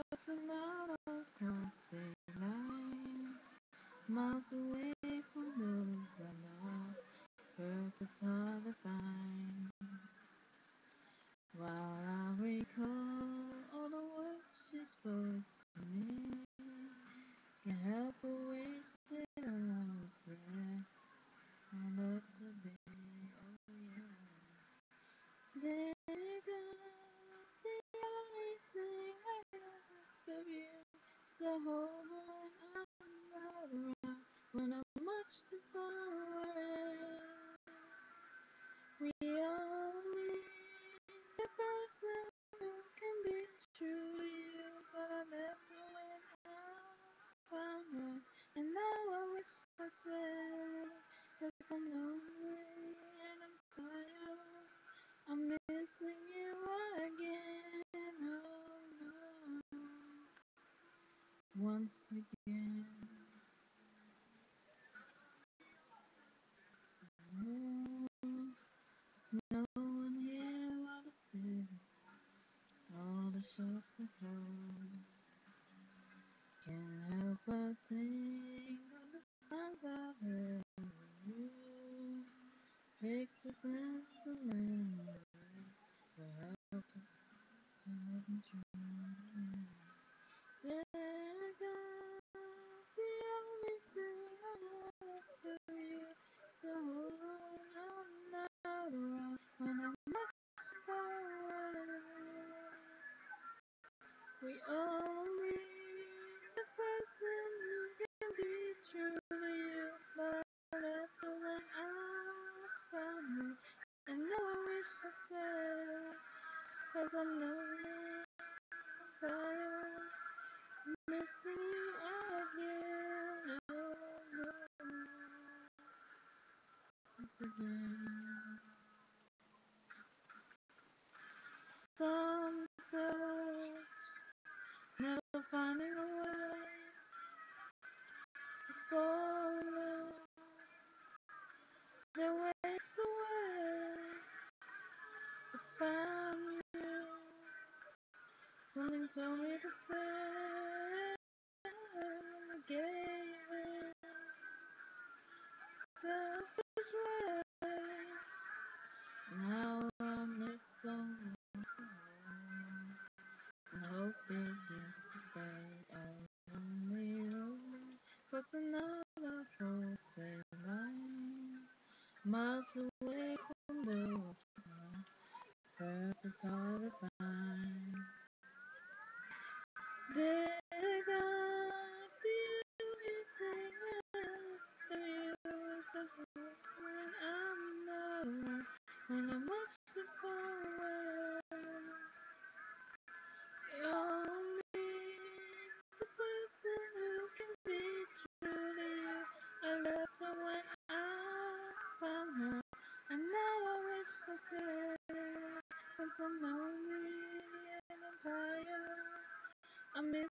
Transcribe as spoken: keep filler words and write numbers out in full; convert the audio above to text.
Crossing out a constant line, miles away from those I love, purpose hard to find. While I recall all the words she spoke to me, can't help but wish that I was there. I love to be, oh yeah. Dig up, the only thing I ask of you is to hold on. I'm not around when I'm much too far away. We all need the person who can be true to you, but I left her when I found her, and now I wish I'd stay, 'cause I'm lonely and I'm tired. I'm missing you again, oh no, once again. Oh, no one here while the city, all the shops are closed. Can't help but think of the times I've had with you. Pictures and some memories will help to help me through. Dear God, the only thing I ask of you is to hold on. I'm not around when I'm much far away. We all need the person who can be true to you, but I left her when I found her, and now I wish I'd stay, 'cause I'm lonely, I'm tired, I'm missing you again, oh no, once again. Some search, never finding a way to follow their ways away. I found you, something told me to stay. I gave in selfish ways. Now I miss someone to hold, and hope begins to fade out on me. Crossed another full state line, miles away from those purpose hard to find. Dig up the only thing I ask of you is the hope when I'm not around, when I'm much too far away. You all need the person who can be true to you. I left her when I found her, and now I wish I stayed, 'cause I'm lonely and I'm tired. I miss